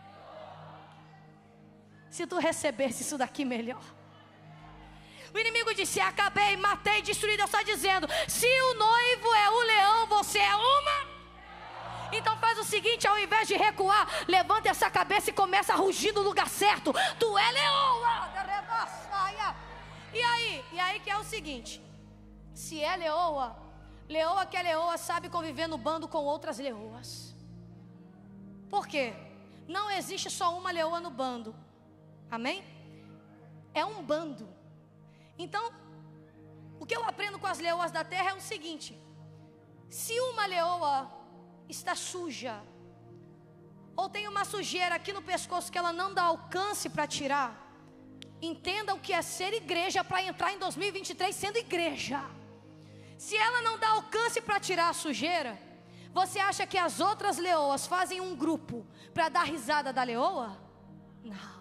Se tu recebesse isso daqui, melhor. O inimigo disse: acabei, matei, destruí. Deus está dizendo: se o noivo é o leão, você é uma. Então faz o seguinte: ao invés de recuar, levanta essa cabeça e começa a rugir no lugar certo. Tu é leoa. E aí? E aí que é o seguinte: se é leoa, leoa que é leoa sabe conviver no bando com outras leoas. Por quê? Não existe só uma leoa no bando. Amém? É um bando. Então, o que eu aprendo com as leoas da terra é o seguinte: se uma leoa está suja, ou tem uma sujeira aqui no pescoço que ela não dá alcance para tirar, entenda o que é ser igreja para entrar em dois mil e vinte e três sendo igreja. Se ela não dá alcance para tirar a sujeira, você acha que as outras leoas fazem um grupo para dar risada da leoa? Não.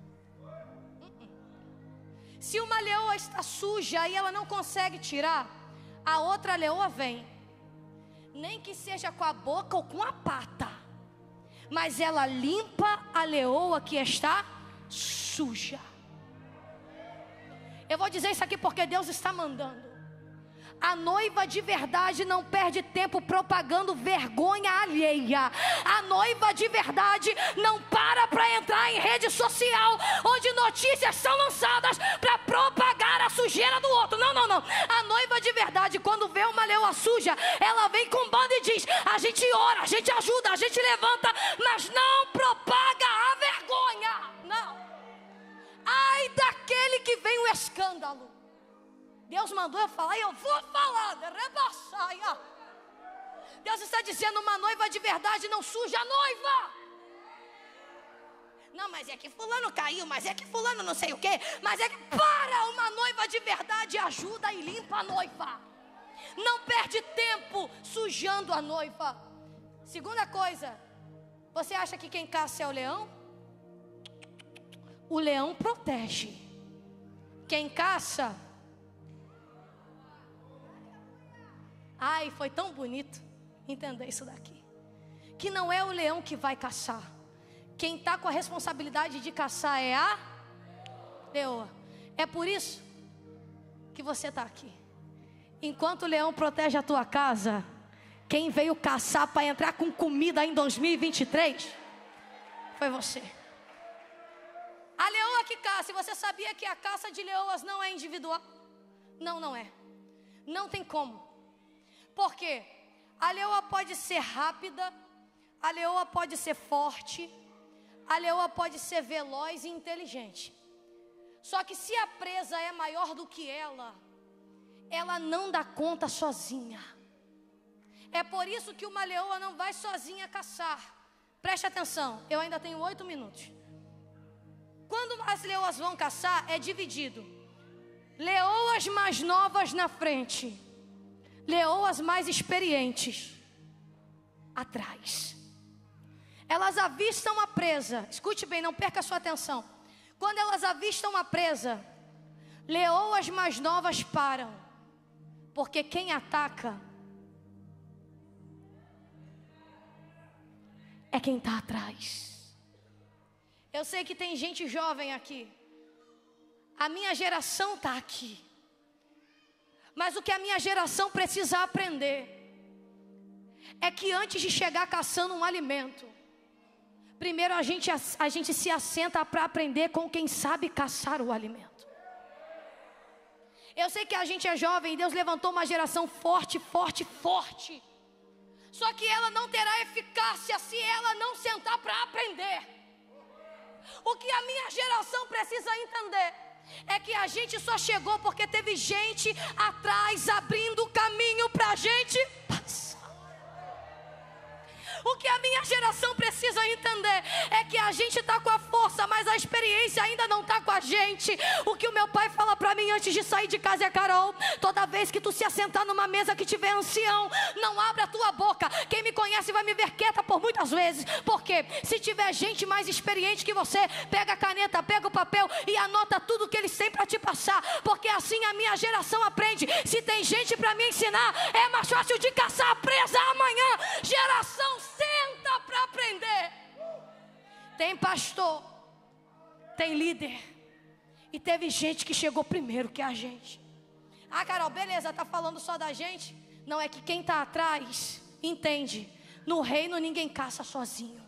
Se uma leoa está suja e ela não consegue tirar, a outra leoa vem, nem que seja com a boca ou com a pata, mas ela limpa a leoa que está suja. Eu vou dizer isso aqui porque Deus está mandando. A noiva de verdade não perde tempo propagando vergonha alheia. A noiva de verdade não para para entrar em rede social onde notícias são lançadas para propagar a sujeira do outro. Não, não, não. A noiva de verdade, quando vê uma leoa suja, ela vem com banda e diz: a gente ora, a gente ajuda, a gente levanta, mas não propaga a vergonha. escândalo. Deus mandou eu falar e eu vou falar. Rebaçaia. Deus está dizendo: uma noiva de verdade não suja a noiva. Não, mas é que fulano caiu, mas é que fulano não sei o quê. Mas é que para, uma noiva de verdade ajuda e limpa a noiva. Não perde tempo sujando a noiva. Segunda coisa, você acha que quem caça é o leão? O leão protege. Quem caça... Ai, foi tão bonito entender isso daqui. Que não é o leão que vai caçar. Quem está com a responsabilidade de caçar é a leoa. É por isso que você está aqui. Enquanto o leão protege a tua casa, quem veio caçar para entrar com comida em dois mil e vinte e três foi você. A leoa que caça. E você sabia que a caça de leoas não é individual? Não, não é. Não tem como. Por quê? A leoa pode ser rápida, a leoa pode ser forte, a leoa pode ser veloz e inteligente. Só que se a presa é maior do que ela, ela não dá conta sozinha. É por isso que uma leoa não vai sozinha caçar. Preste atenção, eu ainda tenho oito minutos. Quando as leoas vão caçar, é dividido. Leoas mais novas na frente, leoas mais experientes atrás. Elas avistam a presa. Escute bem, não perca a sua atenção. Quando elas avistam a presa, leoas mais novas param. Porque quem ataca é quem está atrás. Eu sei que tem gente jovem aqui. A minha geração está aqui. Mas o que a minha geração precisa aprender é que antes de chegar caçando um alimento, primeiro a gente, a gente se assenta para aprender com quem sabe caçar o alimento. Eu sei que a gente é jovem e Deus levantou uma geração forte, forte, forte. Só que ela não terá eficácia se ela não sentar para aprender. O que a minha geração precisa entender é que a gente só chegou porque teve gente atrás abrindo o caminho para a gente passar. O que a minha geração precisa entender é que a gente está com a força, mas a experiência ainda não está com a gente. O que o meu pai fala para mim antes de sair de casa é: Carol, toda vez que tu se assentar numa mesa que tiver ancião, não abra a tua boca. Quem me conhece vai me ver quieta por muitas vezes. Porque se tiver gente mais experiente que você, pega a caneta, pega o papel e anota tudo que eles têm para te passar. Porque assim a minha geração aprende. Se tem gente para me ensinar, é mais fácil de caçar a presa amanhã. Geração senta para aprender. Tem pastor, tem líder, e teve gente que chegou primeiro que a gente. Ah, Carol, beleza, tá falando só da gente? Não, é que quem tá atrás entende. No reino ninguém caça sozinho.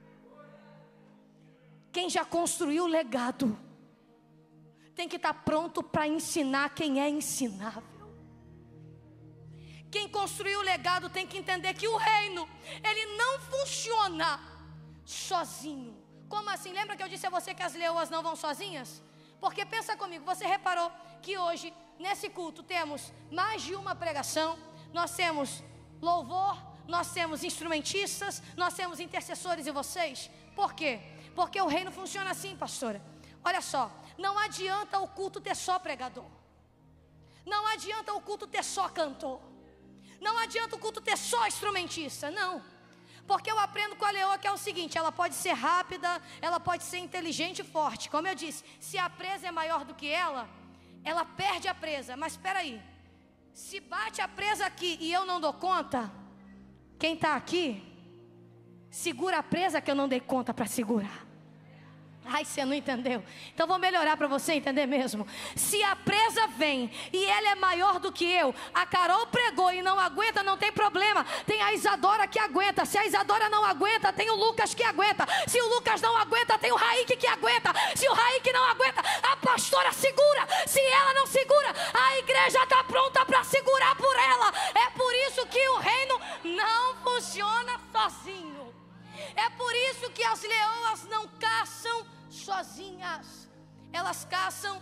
Quem já construiu o legado tem que estar pronto para ensinar quem é ensinável. Quem construiu o legado tem que entender que o reino, ele não funciona sozinho. Como assim? Lembra que eu disse a você que as leoas não vão sozinhas? Porque pensa comigo, você reparou que hoje, nesse culto, temos mais de uma pregação. Nós temos louvor, nós temos instrumentistas, nós temos intercessores e vocês. Por quê? Porque o reino funciona assim, pastora. Olha só, não adianta o culto ter só pregador. Não adianta o culto ter só cantor. Não adianta o culto ter só instrumentista, não. Porque eu aprendo com a leoa que é o seguinte: ela pode ser rápida, ela pode ser inteligente e forte. Como eu disse, se a presa é maior do que ela, ela perde a presa. Mas espera aí, se bate a presa aqui e eu não dou conta, quem está aqui, segura a presa que eu não dei conta para segurar. Ai, você não entendeu. Então vou melhorar para você entender mesmo. Se a presa vem e ela é maior do que eu, a Carol pregou e não aguenta, não tem problema. Tem a Isadora que aguenta. Se a Isadora não aguenta, tem o Lucas que aguenta. Se o Lucas não aguenta, tem o Raik que aguenta. Se o Raik não aguenta, a pastora segura. Se ela não segura, a igreja está pronta para segurar por ela. É por isso que o reino não funciona sozinho. É por isso que as leoas não caçam sozinhas, elas caçam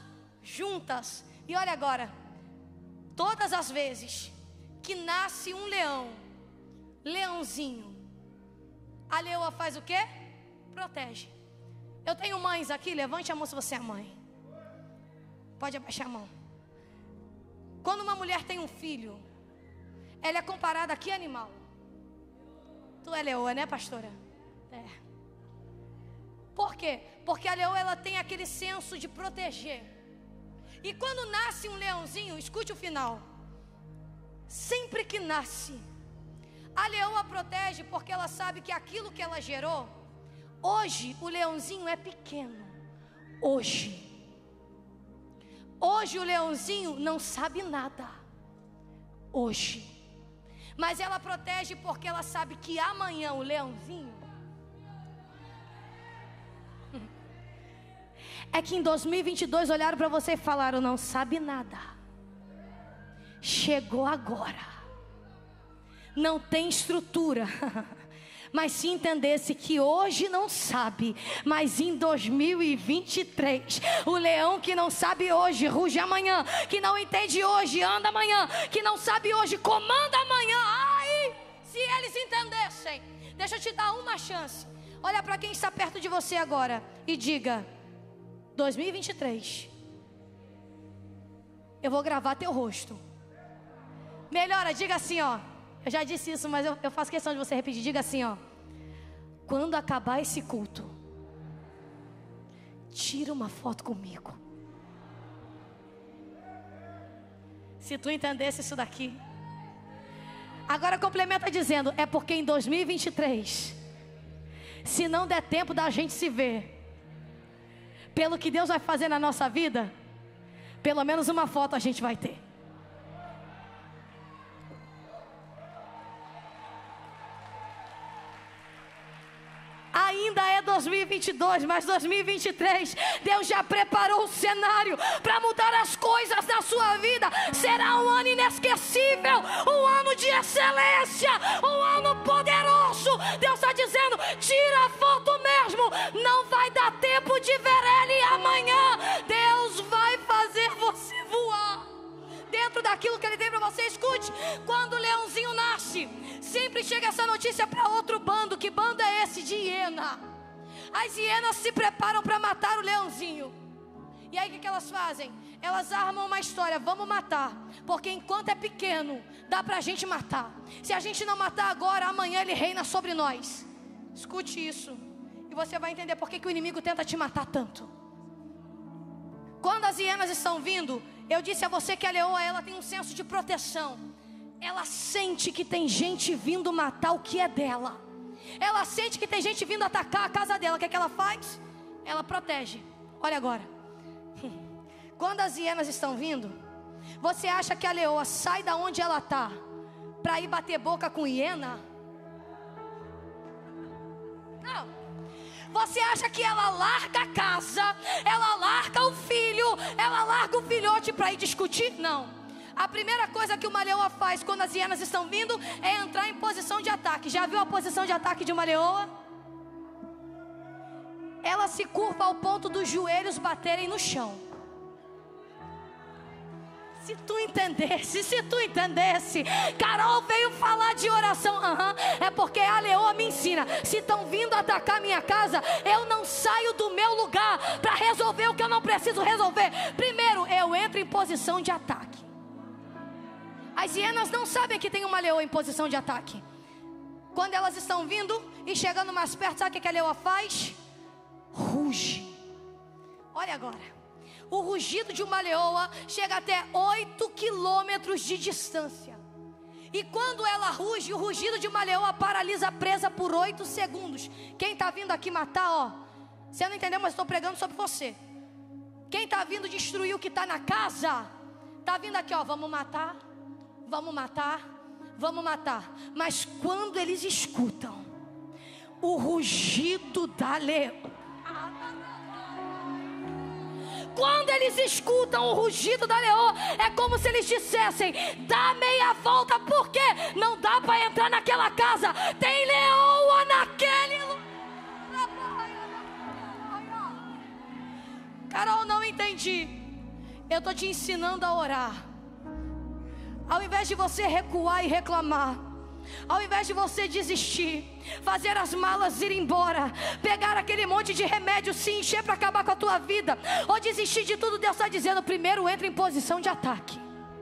juntas. E olha agora, todas as vezes que nasce um leão, leãozinho, a leoa faz o quê? Protege. Eu tenho mães aqui, levante a mão se você é mãe. Pode abaixar a mão. Quando uma mulher tem um filho, ela é comparada a que animal? Tu é leoa, né, pastora? É. Por quê? Porque a leoa, ela tem aquele senso de proteger. E quando nasce um leãozinho, escute o final. Sempre que nasce, a leoa protege porque ela sabe que aquilo que ela gerou, hoje o leãozinho é pequeno. Hoje. Hoje o leãozinho não sabe nada. Hoje. Mas ela protege porque ela sabe que amanhã o leãozinho... É que em dois mil e vinte e dois olharam para você e falaram: não sabe nada. Chegou agora. Não tem estrutura. Mas se entendesse que hoje não sabe, mas em dois mil e vinte e três, o leão que não sabe hoje, ruge amanhã. Que não entende hoje, anda amanhã. Que não sabe hoje, comanda amanhã. Ai, se eles entendessem. Deixa eu te dar uma chance. Olha para quem está perto de você agora e diga: dois mil e vinte e três, eu vou gravar teu rosto. Melhora, diga assim, ó. Eu já disse isso, mas eu, eu faço questão de você repetir. Diga assim, ó: quando acabar esse culto, tira uma foto comigo. Se tu entendesse isso daqui. Agora complementa dizendo: é porque em dois mil e vinte e três, se não der tempo da gente se ver, pelo que Deus vai fazer na nossa vida, pelo menos uma foto a gente vai ter. Ainda é dois mil e vinte e dois, mas dois mil e vinte e três, Deus já preparou o cenário para mudar as coisas na sua vida. Será um ano inesquecível, um ano de excelência, um ano poderoso. Deus está dizendo: tira a foto mesmo, não vai dar tempo de ver ele amanhã. Deus vai fazer você voar dentro daquilo que ele tem para você. Escute, quando o leãozinho nasce, sempre chega essa notícia para outro bando. Que bando é esse? De hiena. As hienas se preparam para matar o leãozinho. E aí o que, que elas fazem? Elas armam uma história: vamos matar, porque enquanto é pequeno, dá para a gente matar. Se a gente não matar agora, amanhã ele reina sobre nós. Escute isso, e você vai entender por que, que o inimigo tenta te matar tanto. Quando as hienas estão vindo, eu disse a você que a leoa, ela tem um senso de proteção. Ela sente que tem gente vindo matar o que é dela. Ela sente que tem gente vindo atacar a casa dela. O que é que ela faz? Ela protege. Olha agora. Quando as hienas estão vindo, você acha que a leoa sai da onde ela está para ir bater boca com hiena? Não. Você acha que ela larga a casa, ela larga o filho, ela larga o filhote para ir discutir? Não. A primeira coisa que uma leoa faz quando as hienas estão vindo é entrar em posição de ataque. Já viu a posição de ataque de uma leoa? Ela se curva ao ponto dos joelhos baterem no chão. Se tu entendesse, se tu entendesse, Carol veio falar de oração. Uhum, é porque a leoa me ensina. Se estão vindo atacar minha casa, eu não saio do meu lugar para resolver o que eu não preciso resolver. Primeiro, eu entro em posição de ataque. As hienas não sabem que tem uma leoa em posição de ataque. Quando elas estão vindo e chegando mais perto, sabe o que a leoa faz? Ruge. Olha agora. O rugido de uma leoa chega até oito quilômetros de distância. E quando ela ruge, o rugido de uma leoa paralisa a presa por oito segundos. Quem está vindo aqui matar, ó, você não entendeu, mas estou pregando sobre você. Quem está vindo destruir o que está na casa, está vindo aqui, ó, vamos matar, vamos matar, vamos matar. Mas quando eles escutam o rugido da leoa, quando eles escutam o rugido da leoa, é como se eles dissessem: dá meia volta, porque não dá para entrar naquela casa, tem leoa naquele lugar. Carol, não entendi. eu estou te ensinando a orar. Ao invés de você recuar e reclamar, ao invés de você desistir, fazer as malas ir embora, pegar aquele monte de remédio, se encher para acabar com a tua vida, ou desistir de tudo, Deus está dizendo: primeiro entra em posição de ataque,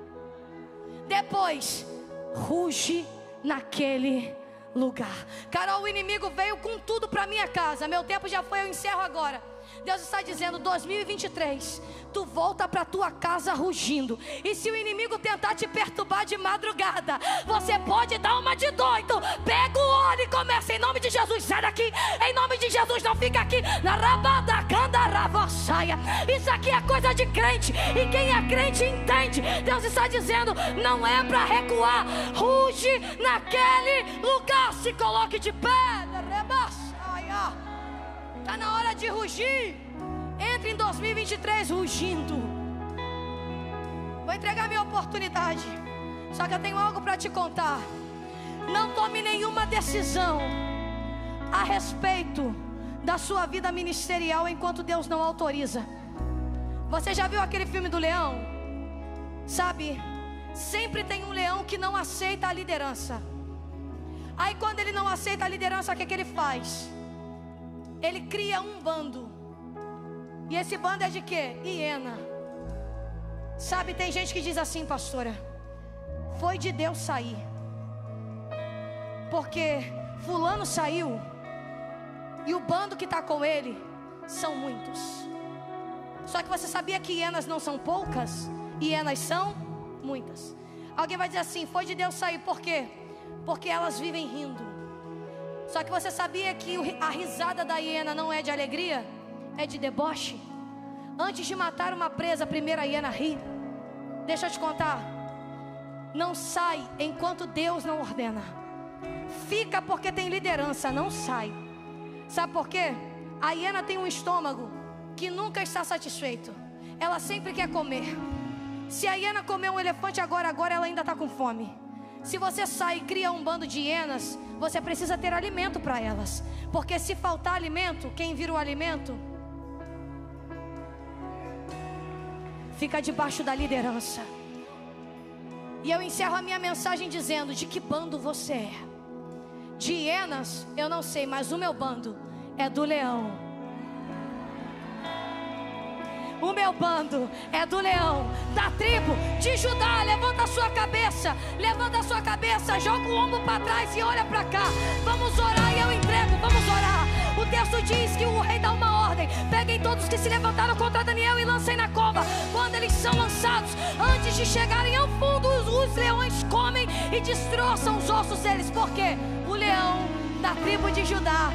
depois ruge naquele lugar. Carol, o inimigo veio com tudo para minha casa. Meu tempo já foi, eu encerro agora. Deus está dizendo: dois mil e vinte e três, tu volta para tua casa rugindo. E se o inimigo tentar te perturbar de madrugada, você pode dar uma de doido. Pega o óleo e começa em nome de Jesus. Sai daqui, em nome de Jesus, não fica aqui. Na rabada, candaravosaia. Isso aqui é coisa de crente, e quem é crente entende. Deus está dizendo: não é para recuar, ruge naquele lugar. Se coloque de pé. Está na hora de rugir. Entre em dois mil e vinte e três rugindo. Vou entregar minha oportunidade. Só que eu tenho algo para te contar. Não tome nenhuma decisão a respeito da sua vida ministerial enquanto Deus não autoriza. Você já viu aquele filme do leão? Sabe, sempre tem um leão que não aceita a liderança. Aí quando ele não aceita a liderança, o que é que ele faz? Ele cria um bando. E esse bando é de quê? Hiena. Sabe, tem gente que diz assim: pastora, foi de Deus sair, porque fulano saiu e o bando que está com ele são muitos. Só que você sabia que hienas não são poucas? Hienas são muitas. Alguém vai dizer assim: foi de Deus sair, por quê? Porque elas vivem rindo. Só que você sabia que a risada da hiena não é de alegria, é de deboche? Antes de matar uma presa, a primeira hiena ri. Deixa eu te contar, não sai enquanto Deus não ordena. Fica porque tem liderança, não sai. Sabe por quê? A hiena tem um estômago que nunca está satisfeito. Ela sempre quer comer. Se a hiena comer um elefante agora, agora ela ainda está com fome. Se você sai e cria um bando de hienas, você precisa ter alimento para elas. Porque se faltar alimento, quem vira o alimento fica debaixo da liderança. E eu encerro a minha mensagem dizendo: de que bando você é? De hienas, eu não sei, mas o meu bando é do leão. O meu bando é do leão, da tribo de Judá. Levanta a sua cabeça, levanta a sua cabeça, joga o ombro para trás e olha para cá. Vamos orar e eu entrego, vamos orar. O texto diz que o rei dá uma ordem: peguem todos que se levantaram contra Daniel e lancem na cova. Quando eles são lançados, antes de chegarem ao fundo, os, os leões comem e destroçam os ossos deles. Por quê? O leão da tribo de Judá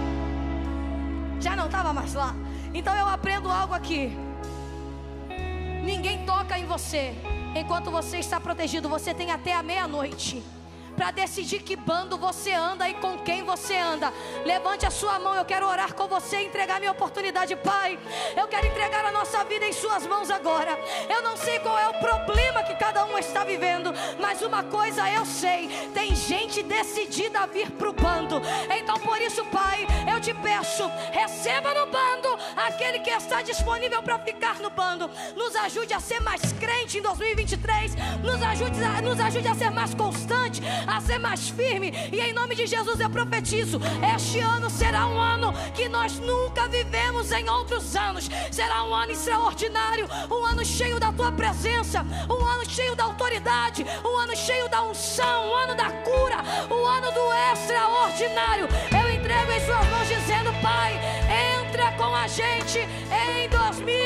já não estava mais lá. Então eu aprendo algo aqui: ninguém toca em você enquanto você está protegido. Você tem até a meia-noite para decidir que bando você anda e com quem você anda. Levante a sua mão, eu quero orar com você e entregar minha oportunidade. Pai, eu quero entregar a nossa vida em suas mãos agora. Eu não sei qual é o problema que cada um está vivendo, mas uma coisa eu sei: tem gente decidida a vir para o bando. Então por isso, Pai, eu te peço, receba no bando aquele que está disponível para ficar no bando. Nos ajude a ser mais crente em dois mil e vinte e três. Nos ajude a, nos ajude a ser mais constante, a ser mais firme. E em nome de Jesus eu profetizo: este ano será um ano que nós nunca vivemos em outros anos. Será um ano extraordinário, um ano cheio da tua presença, um ano cheio da autoridade, um ano cheio da unção, um ano da cura, um ano do extraordinário. Eu entrego em suas mãos dizendo: Pai, entra com a gente em dois mil